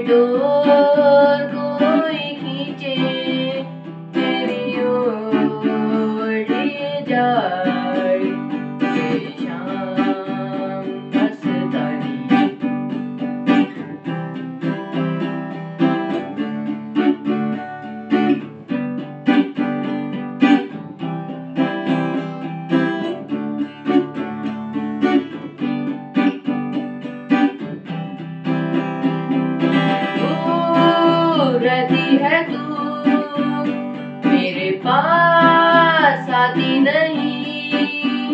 Door कोई खींचे तेरी ओर ले जाए ये शाम मस्तानी। रहती है तू मेरे पास आती नहीं,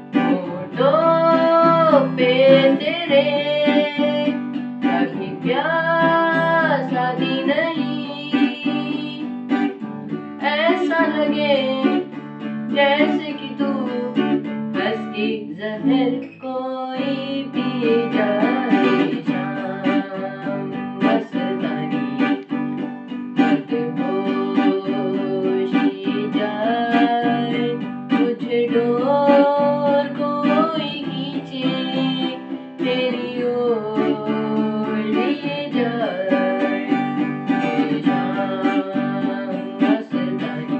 होठों पे तेरे कभी प्यास आती नहीं। ऐसा लगे जैसे कि तू हंस के जहर कोई पिए जाए शाम मस्तानी। कुछ डोर कोई खींचे तेरी ओर ले जाए ये शाम मस्तानी।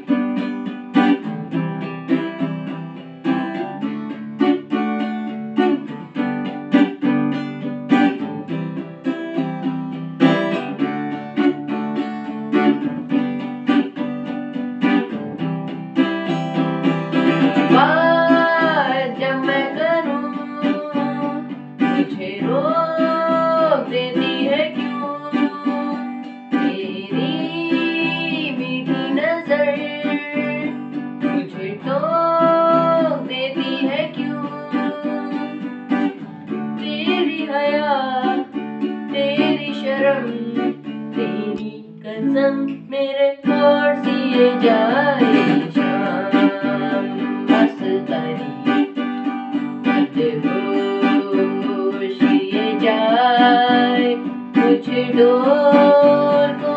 जब मैं करूं मुझे रोक देती है क्यों तेरी मीठी नजर, मुझे टोक देती है क्यों तेरी हया तेरी शर्म तेरी कसम मेरे होठ सिए जाए शाम मस्तानी। होश ये जाए कुछ डोर को